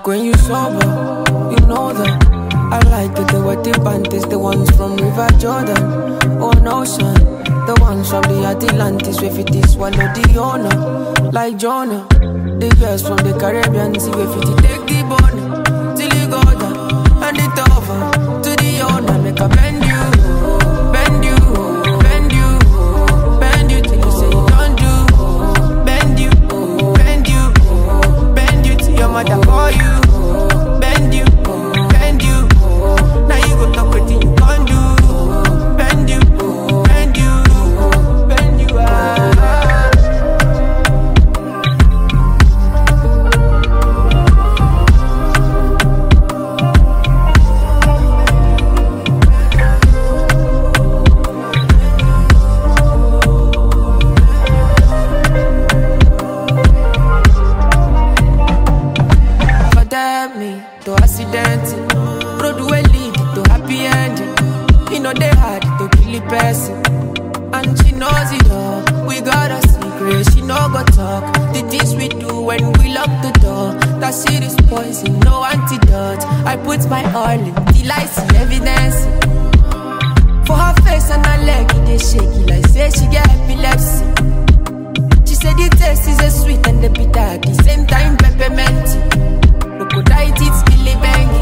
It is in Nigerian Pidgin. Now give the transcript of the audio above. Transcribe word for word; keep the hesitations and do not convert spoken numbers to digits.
when you sober, you know that. I like it, the wetty panties, the ones from River Jordan. Oh no, son, the ones from the Atlantis, where fit is swallow the owner, like Jonah. The girls from the Caribbean, see where fit take the bone, till he go down, and it over, to the owner, make a bend you, bend you, bend you, bend you, till you say you don't do, bend you, bend you, bend you, till your mother call you, bend you, bend you, now you go talk with you can't do, bend you, bend you, bend you, ah. Me to accident, road will lead to happy ending. You know they had to kill the person, and she knows it all. We got a secret, she no go talk. The things we do when we lock the door, that shit is poison, no antidote. I put my all in till I see evidence. For her face and her leg, it is shaky like say she get epilepsy. She said the taste is a sweet and the bitter at the same time peppermint. Crocodile teeth, Billy Bang.